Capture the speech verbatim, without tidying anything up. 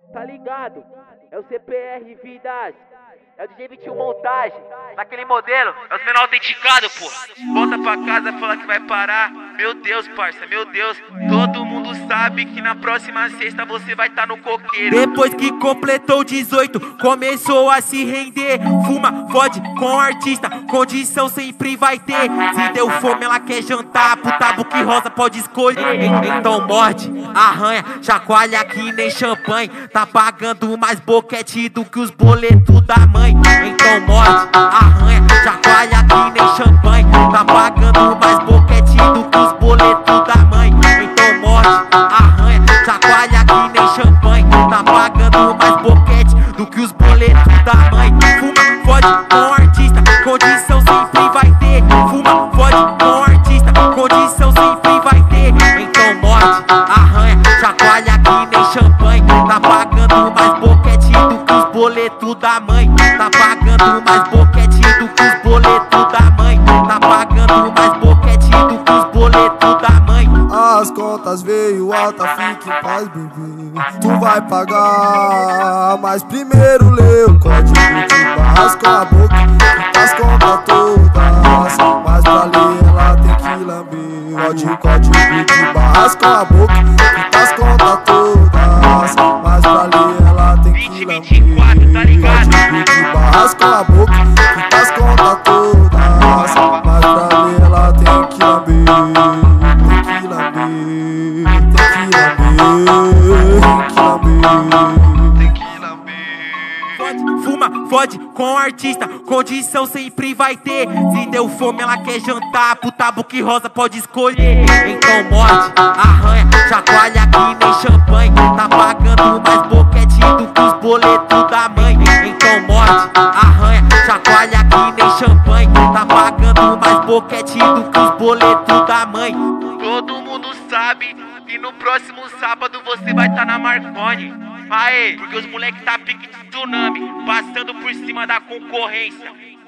Tá ligado? É o C P R Vidas. É o D J vinte e um montagem. Naquele modelo, é os menores autenticados, pô. Volta pra casa, fala que vai parar. Meu Deus, parça, meu Deus. Todo mundo sabe que na próxima sexta você vai tá no coqueiro. Depois que completou dezoito, começou a se render. Fuma, fode com artista, condição sempre vai ter. Se deu fome, ela quer jantar. Puta boca rosa pode escolher. Então morde, arranha, chacoalha que nem champanhe. Tá pagando mais boquete do que os boletos da mãe. Então morde, arranha, chacoalha que nem champanhe. Tá pagando mais boquete do que os boletos da mãe. Então morde, arranha, chacoalha que nem champanhe. Tá pagando mais boquete do que os boletos da mãe. Fuma, fode com artista, condição sempre vai ter. Fuma, fode com artista, condição sempre vai ter. Então morde, arranha, chacoalha que nem champanhe. Tá pagando mais boquete do que os boletos da mãe. Tá pagando mais boquete do que os boletos da mãe. Tá pagando mais boquete do que os boletos da mãe. As contas veio alta, fique em paz, bebê. Tu vai pagar, mas primeiro lê o código de barras com a boca. Quita as contas todas, mas pra ler ela tem que lamber. Código, código de barras com a boca. Quita as contas todas, mas pra ler ela tem que lamber. vinte e quatro, tá ligado? Código de barras com a boca. Quita as contas todas, mas pra ler ela tem que lamber. Tem que lamber, tem que lamber, tem que lamber. Fode, fuma, fode com artista, condição sempre vai ter. Se deu fome, ela quer jantar. Puta boca rosa pode escolher. Então morde, arranha, chacoalha que nem champanhe. Tá pagando mais boquete do que os boletos da mãe. Então morde, arranha, chacoalha que nem champanhe. Tá pagando mais boquete do que os boletos da mãe. Todo mundo sabe que no próximo sábado você vai tá na Marconi. Aê, porque os moleque tá pique de tsunami, passando por cima da concorrência.